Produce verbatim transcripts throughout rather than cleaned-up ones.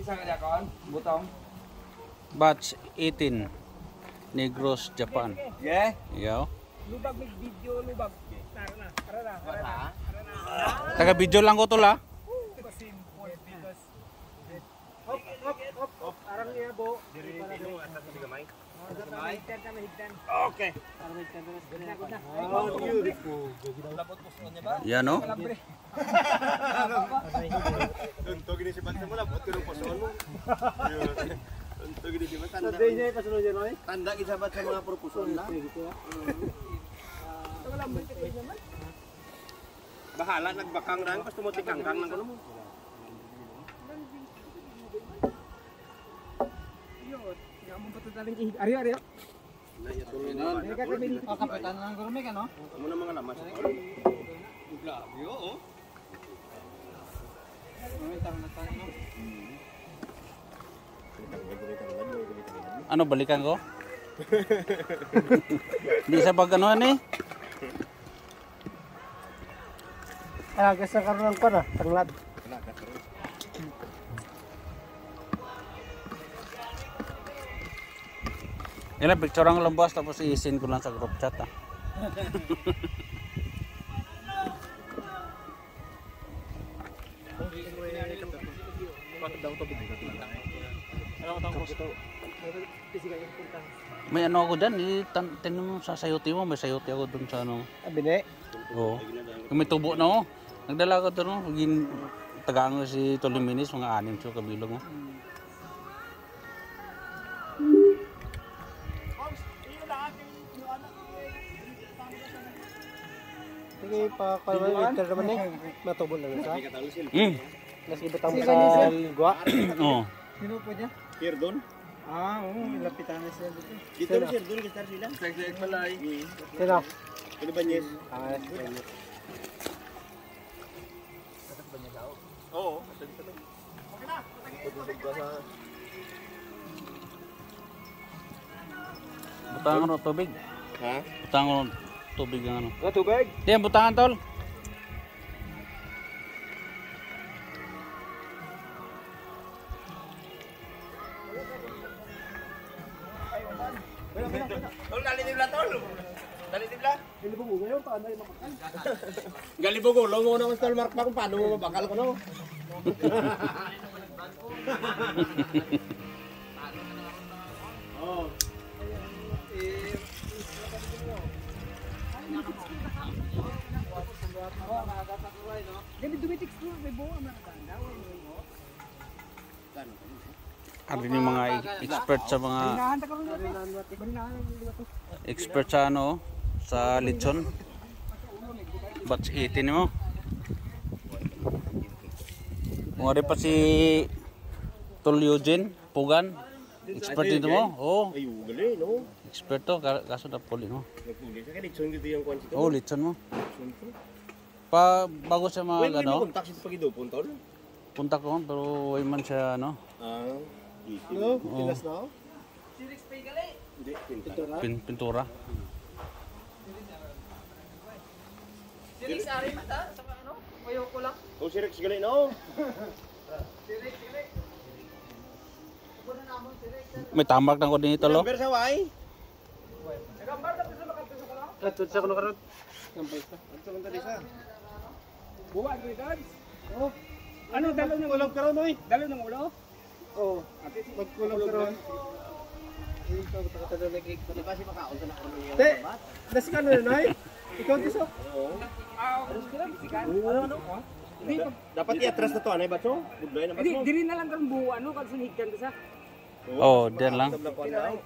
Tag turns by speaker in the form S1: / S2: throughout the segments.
S1: Isa ka kon, butong.
S2: Batch eighteen. Negros, Japan.
S1: Yeah.
S2: Yo.
S3: Lubag may video, lubag. Tara na, tara na, tara na.
S2: Taga video lang ko to la.
S3: Simple because hop, hop, hop, hop. Arang niya bo. Diri dito at sa gamay. Higdan ka mahigdan. Okay. Para mahigdan na. Good na. Oh, beautiful. Labot po sa niya ba?
S2: Yan no.
S4: Unto gini si Bansa mo labot ko poson mo. Unto gini si Bansa.
S3: Sa day niya pasunod niya noy.
S4: Tanda gisabat sa mga proposal na. Bahala nagbakang rang pas tumot kangkang nang kuno mo.
S3: Yo, nga mo patadaling ihig. Ariyo, ariyo.
S4: Na ya tuloy.
S3: Ay ka kabil.
S1: Kapitan ng gurme ka no?
S4: Amo na mga lamas.
S1: Grabe oh. May tang na tang no.
S2: Ano balikan ko? Di sa pag ano eh.
S3: Ah, kasi karon ko na, tanglad.
S2: Yan picture ang lambas tapos i-send ko lang sa group chat ah. May ano ako dyan, tinan mo sa sayote mo, may sayote ako dun sa ano.
S3: Abine.
S2: Oo. Kung may tubo na ako, nagdala ko dun, maging tagaan ko si Toliminis, mga anim siya kabilog mo.
S3: Sige pa kalma iter naman eh. Matubol lang sa.
S2: Hmm.
S3: Nasi betang sa gua.
S2: Oo.
S3: Sino po niya?
S4: Kirdon.
S3: Ah, oo, lapitan na sila dito.
S4: Dito ni Kirdon gistar sila.
S1: Sek-sek malay.
S3: Sino?
S4: Kini Banyes.
S3: Ah,
S4: Oo, asa dito lang. Okay na.
S2: Butangan ko ng tubig.
S4: Ha?
S2: Butangan ko ng tubig ang ano.
S3: Sa tubig.
S2: Diyan, butangan tol.
S4: Tol dali tibla tol. Dali tibla.
S3: Ilibong ulo yun, paano yung makakal?
S4: Galibog ulo mo naman tol mark pa kung paano mo mabakal ko no. Oh.
S3: Ganito dumitik ko, may buwa mga tanda.
S2: Ano yung mga expert sa mga
S3: Hinahanta ka rin natin. Barinahan ang dito.
S2: expert sa ano, sa lechon. Batch eighteen mo. Kung ada pa si Tol Eugene, Pugan. Expert dito mo? Oo.
S4: Ay, gali no.
S2: Expert to, kaso na puli mo.
S4: Nagpuli sa kanit sung dito yung kwansi to.
S2: Oo, lechon mo. Pa, bago siya
S4: Wait,
S2: mag
S4: wait,
S2: ano,
S4: kontak siya pagidupon tol.
S2: punta ko, pero way man siya ano,
S4: Ah, dito.
S3: No?
S2: Oo.
S3: Tilas na ako?
S4: Hindi, pinta.
S2: pin, pintura.
S3: Siris ari mata? Sa ano? Mayo ko lang.
S4: Oh, si Rex gali no.
S2: May tambak na ko din ito lo.
S4: Number sa way.
S3: Katut sa kuno karot.
S4: Sampay sa. Ano sa kanta disa?
S3: Buwa dito guys. Oh. Ano dalo ng ulo karon oy? Dalo ng ulo? Oh. Magkulog karon. Ito ko ta lagi ko ba si makaon sa nakon niya. Te. Das ka na nay. Ikaw diso.
S4: Oo.
S3: Ah, ano ano? Di
S4: Dapat i-atras na to, anay ba to? Budlay na ba
S3: Di
S4: to?
S3: diri na lang kan buwa ano kan sunigdan ka sa.
S2: Oh, diyan lang.
S4: Tabla ko na.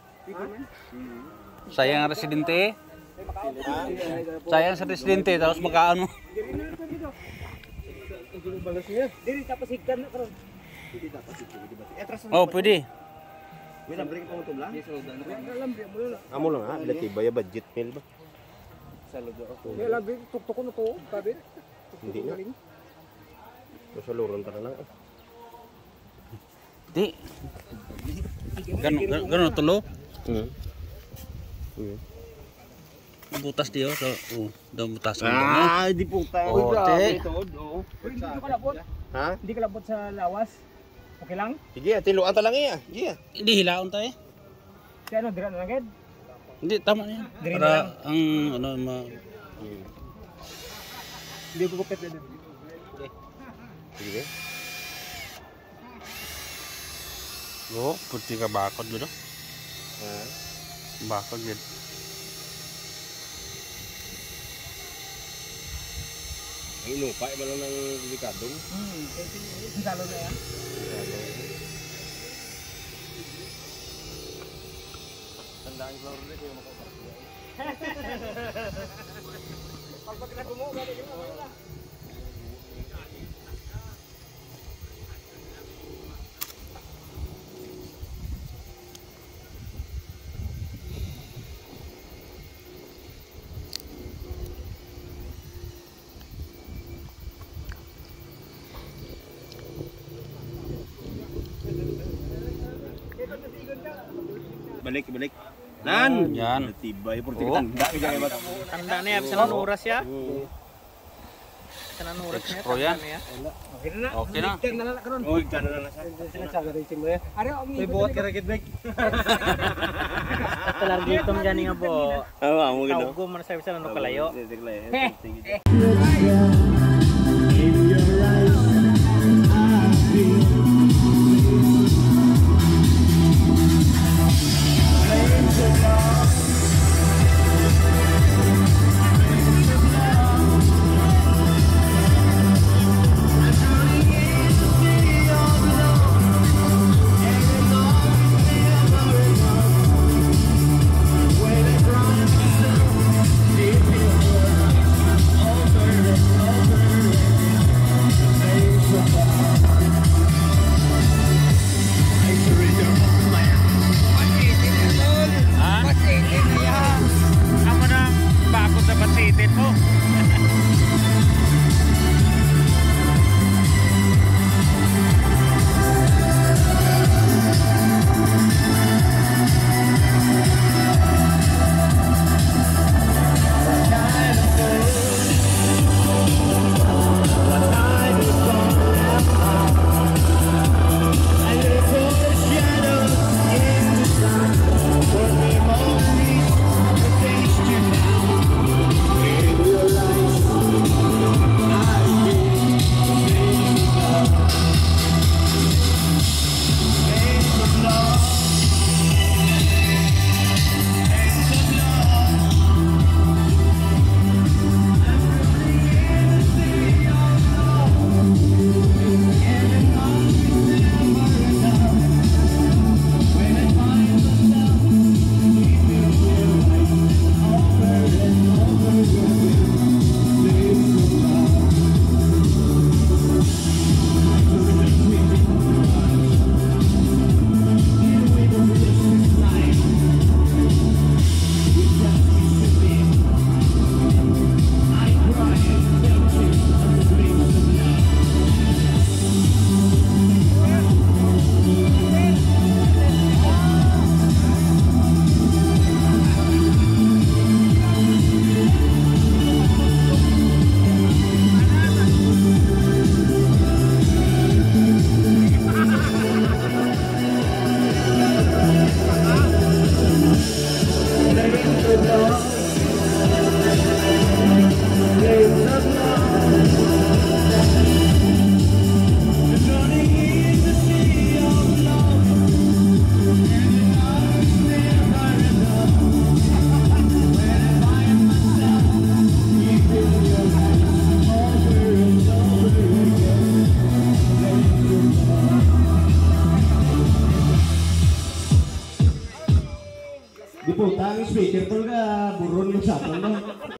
S2: Sayang ang residente eh. Sayang sa residente, tapos makaan mo.
S3: Diri na lang kan dito. Balas niya. Diri tapos higdan na karon.
S4: Hindi dapat ito, di ba? I-atras na.
S2: Oh, pwede.
S4: May number ka pa mo tubla?
S3: Alam di mo na.
S4: Amo lang ha, bilati ba ya budget meal ba?
S3: May labi tuktok ko na to, sabi.
S4: Hindi na. Sa luron ta na lang.
S2: Di. Gano, gano, gano tulo?
S4: Hmm. Hmm.
S2: Butas diyo. So, oh, daw butas mo.
S4: Ah, di puta.
S2: Oh, te.
S3: Hindi ka labot.
S4: Ha?
S3: Hindi ka labot sa lawas. Okay lang?
S4: Sige, tiluan ta lang iya. Sige.
S2: Hindi hilaon tayo.
S3: Si ano, dira na lang agad?
S2: Hindi, tama na yan.
S3: Diri na
S2: Para
S3: lang.
S2: ang ano, ma...
S3: Hindi ko gupit na dito.
S4: Sige.
S2: Oo, puti ka bakod gud.
S4: Ha.
S2: Bakod gud.
S4: Ang inupa iba lang ng delikadong.
S3: Hmm, kasi salo na yan.
S4: Tandaan ko rin yung makapagpapalala.
S3: Pag pag nagumo, galing yung wala.
S4: Balik, balik. Nan.
S2: Yan.
S4: Tibay
S2: Oh.
S4: portikitan. Dak ka ba?
S1: Tanda na yan, sa oras ya. Sa oras
S2: Ex pro yan.
S3: Okay na na.
S2: Okay na.
S3: Tignan na lang karon.
S4: Oy, kana na sa.
S3: Sinatsaga rin si mo ya. Ari, ang
S1: May buhat ka ragid bag. Talag dito gani nga po.
S4: Oo, amo gino.
S1: Tawgo man sa sa ano kalayo.
S2: Ako na bakod sa basitin mo.
S5: Diputang speaker tol ka buron mo sa